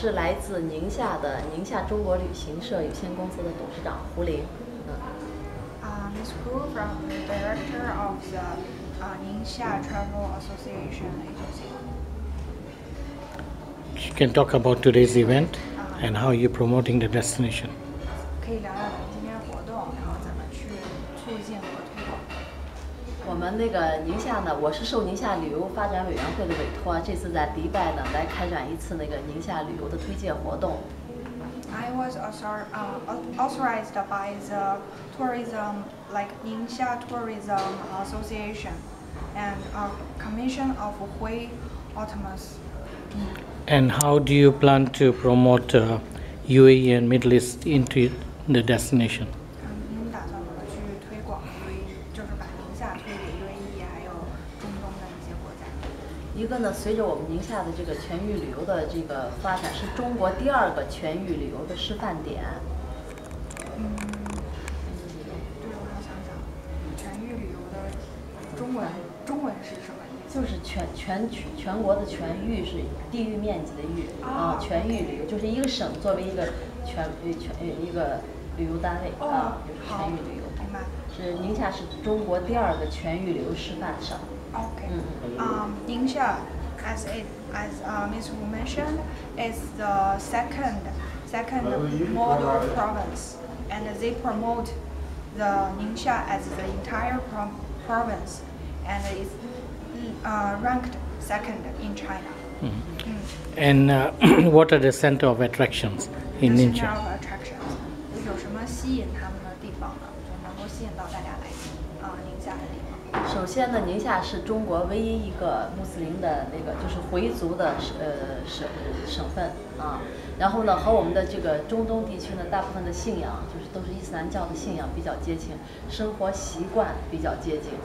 是来自宁夏的宁夏中国旅行社有限公司的董事长胡林。 Ms. Hu from the director of the Ningxia Travel Association Agency. You can talk about today's event and how you're promoting the destination. 可以聊聊咱们今天活动，然后怎么去促进和推广。 我们那个宁夏呢，我是受宁夏旅游发展委员会的委托，这次在迪拜呢来开展一次那个宁夏旅游的推介活动。 I was authorized by the tourism, like Ningxia Tourism Association, and Commission of Hui Autonomous. And how do you plan to promote UAE and Middle East into the destination? 您打算怎么去推广 UAE， 就是把宁夏推给 UAE 还有中东的一些国家？ 一个呢，随着我们宁夏的这个全域旅游的这个发展，是中国第2个全域旅游的示范点。 对，我要想想，全域旅游的中文是什么意思？ 就是全国的全域是地域面积的域全域旅游就是一个省作为一个一个旅游单位就是全域旅游。 明白。 是宁夏是中国第2个全域旅游示范省。 Okay. Ningxia, as Ms. Wu mentioned, is the second model province, and they promote the Ningxia as the entire province, and is ranked second in China. And what are the center of attractions in The Ningxia? center of attractions 有什么吸引他们的地方呢？就能够吸引到大家来宁夏的地方。 首先呢，宁夏是中国唯一一个穆斯林的那个就是回族的省份啊。然后呢，和我们的这个中东地区呢，大部分的信仰就是都是伊斯兰教的信仰比较接近，生活习惯比较接近。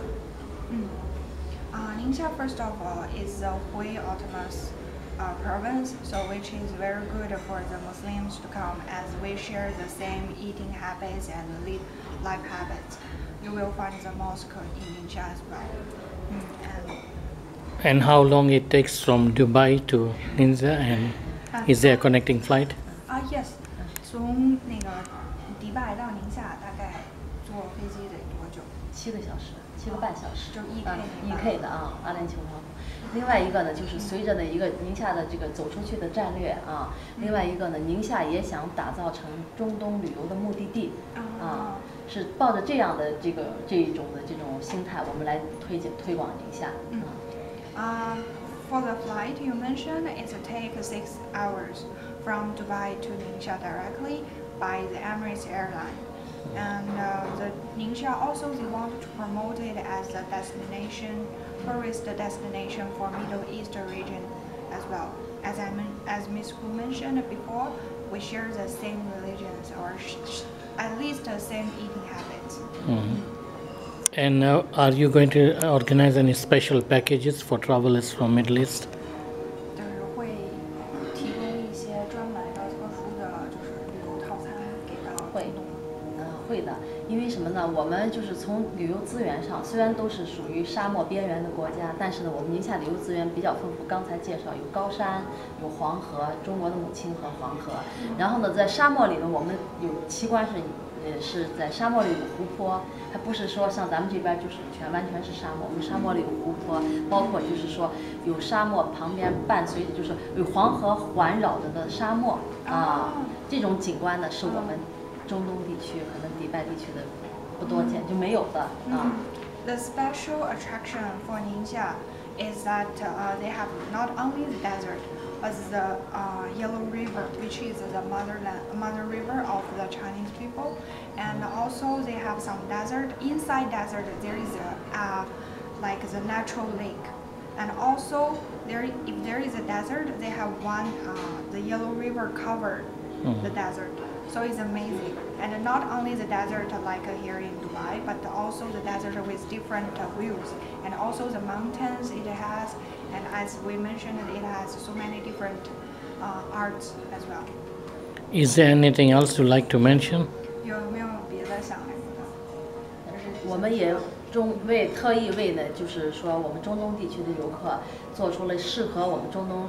Ningxia, first of all, is the Hui Autonomous province, so which is very good for the Muslims to come, as we share the same eating habits and life habits. You will find the mosque in Ningxia as well. And how long it takes from Dubai to Ningxia, and is there a connecting flight? Yes. 从那个迪拜到宁夏大概坐飞机得多久 ？7个小时，7个半小时。 就是 EK 的阿联酋航空。另外一个呢，就是随着呢一个宁夏的这个走出去的战略啊，另外一个呢，宁夏也想打造成中东旅游的目的地是抱着这样的这种心态，我们来推广宁夏。 For the flight you mentioned, it takes 6 hours from Dubai to Ningxia directly by the Emirates Airline. And the Ningxia also they want to promote it as a tourist destination for Middle East region as well. As Ms. Hu mentioned before, we share the same religions or at least the same eating habits. And are you going to organize any special packages for travelers from Middle East? 就是会提供一些专门的特殊的就是旅游套餐给到会的，因为什么呢？我们就是从旅游资源上，虽然都是属于沙漠边缘的国家，但是呢，我们宁夏旅游资源比较丰富。刚才介绍有高山，有黄河，中国的母亲河黄河。然后呢，在沙漠里呢，我们有奇观是在沙漠里有湖泊，还不是说像咱们这边就是完全是沙漠。我们沙漠里有湖泊，包括就是说有沙漠旁边伴随着就是有黄河环绕着的沙漠这种景观呢是我们中东地区可能迪拜地区的不多见，就没有的 The special attraction for Ningxia is that they have not only the desert, but the Yellow River, which is the mother river of the Chinese people, and also they have some desert. Inside desert, there is like the natural lake, and also if there is a desert, they have the Yellow River covered the desert. So it's amazing, and not only the desert like here in Dubai, but also the desert with different views, and also the mountains it has, and as we mentioned, it has so many different arts as well. Is there anything else you'd like to mention? 有没有别的想来的？ 我们也特意为呢，就是说我们中东地区的游客做出了适合我们中东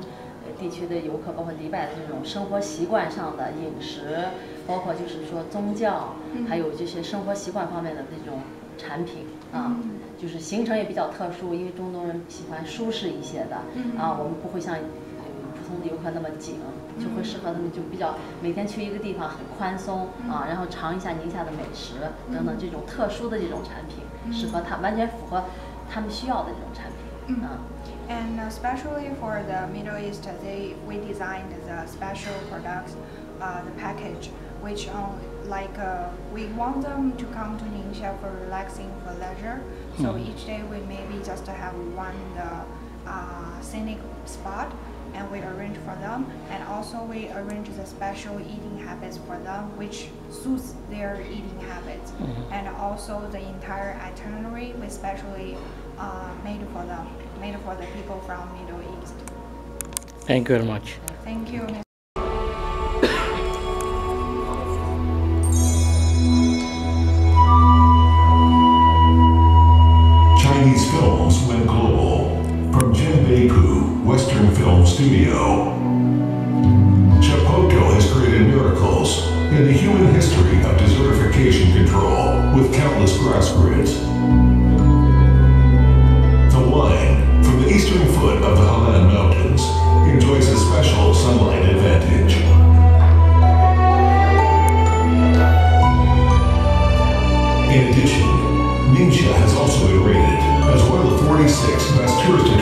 地区的游客，包括迪拜的这种生活习惯上的饮食，包括就是说宗教，还有这些生活习惯方面的这种产品啊，就是行程也比较特殊，因为中东人喜欢舒适一些的啊，我们不会像普通的游客那么紧，就会适合他们就比较每天去一个地方很宽松啊，然后尝一下宁夏的美食等等这种特殊的这种产品，适合他完全符合他们需要的这种产品啊。 And especially for the Middle East, we designed the special products, the package, which we want them to come to Ningxia for relaxing, for leisure. So each day we maybe just have one scenic spot, and we arrange for them. And also we arrange the special eating habits for them, which suits their eating habits. And also the entire itinerary we specially made for them. Made for the people from Middle East. Thank you very much. Thank you. Chinese films went global. From Jinbeiku Western Film Studio. Chapoco has created miracles in the human history of desertification control with countless grass grids. The wine from the eastern foot of the Helan Mountains enjoys a special sunlight advantage. In addition, Ningxia has also been rated as one of the 46 best tourist